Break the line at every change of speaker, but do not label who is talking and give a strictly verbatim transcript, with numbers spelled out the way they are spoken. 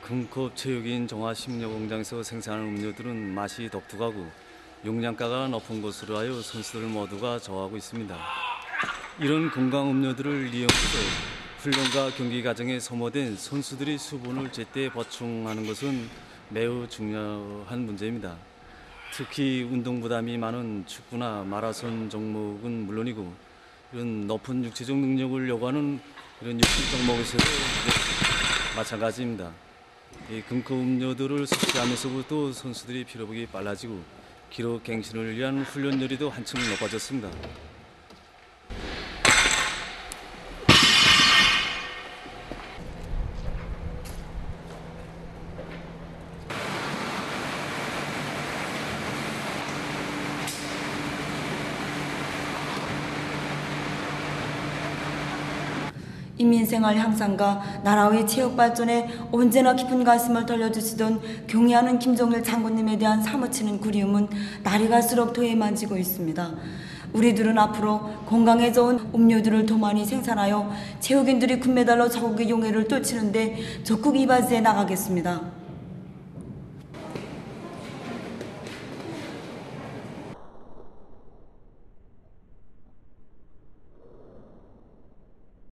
금컵 체육인 정화식료공장에서 생산하는 음료들은 맛이 독특하고 용량가가 높은 것으로 하여 선수들 모두가 좋아하고 있습니다. 이런 건강 음료들을 이용해서 훈련과 경기 과정에 소모된 선수들이 수분을 제때 보충하는 것은 매우 중요한 문제입니다. 특히 운동 부담이 많은 축구나 마라톤 종목은 물론이고 이런 높은 육체적 능력을 요구하는 이런 육식 종목에서도 마찬가지입니다. 이 금컵 음료들을 섭취하면서부터 선수들이 피로복이 빨라지고 기록 갱신을 위한 훈련 열의도 한층 높아졌습니다.
인민생활 향상과 나라의 체육 발전에 언제나 깊은 가슴을 돌려주시던 경의하는 김정일 장군님에 대한 사무치는 그리움은 날이 갈수록 더해만지고 있습니다. 우리들은 앞으로 건강에 좋은 음료들을 더 많이 생산하여 체육인들이 금메달로 자국의 용해를 떨치는데 적극 이바지해 나가겠습니다.